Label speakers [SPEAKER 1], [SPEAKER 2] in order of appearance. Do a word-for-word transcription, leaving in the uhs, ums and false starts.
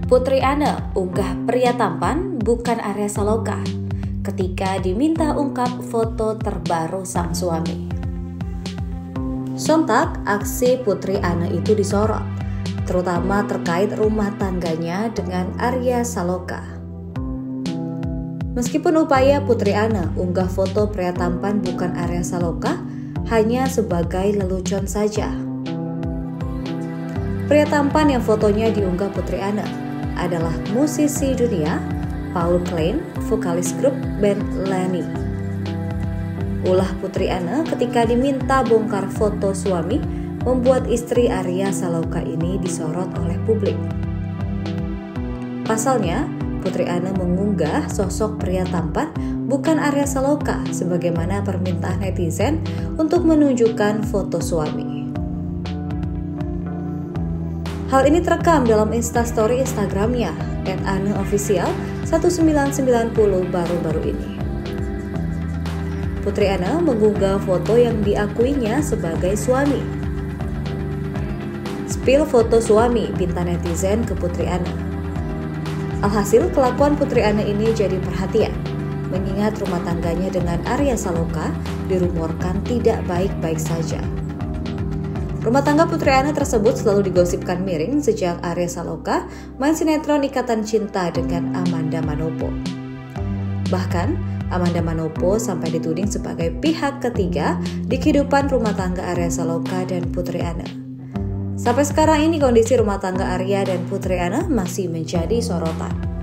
[SPEAKER 1] Putri Anne unggah pria tampan bukan Arya Saloka ketika diminta ungkap foto terbaru sang suami. Sontak, aksi Putri Anne itu disorot, terutama terkait rumah tangganya dengan Arya Saloka. Meskipun upaya Putri Anne unggah foto pria tampan bukan Arya Saloka hanya sebagai lelucon saja. Pria tampan yang fotonya diunggah Putri Anne adalah musisi dunia Paul Klein, vokalis grup band Lany. Ulah Putri Anne ketika diminta bongkar foto suami membuat istri Arya Saloka ini disorot oleh publik. Pasalnya, Putri Anne mengunggah sosok pria tampan bukan Arya Saloka sebagaimana permintaan netizen untuk menunjukkan foto suami. Hal ini terekam dalam instastory Instagramnya et anne official seribu sembilan ratus sembilan puluh baru-baru ini. Putri Anne mengunggah foto yang diakuinya sebagai suami. Spill foto suami, pinta netizen ke Putri Anne. Alhasil, kelakuan Putri Anne ini jadi perhatian, mengingat rumah tangganya dengan Arya Saloka dirumorkan tidak baik-baik saja. Rumah tangga Putri Anne tersebut selalu digosipkan miring sejak Arya Saloka main sinetron Ikatan Cinta dengan Amanda Manopo. Bahkan, Amanda Manopo sampai dituding sebagai pihak ketiga di kehidupan rumah tangga Arya Saloka dan Putri Anne. Sampai sekarang ini kondisi rumah tangga Arya dan Putri Anne masih menjadi sorotan.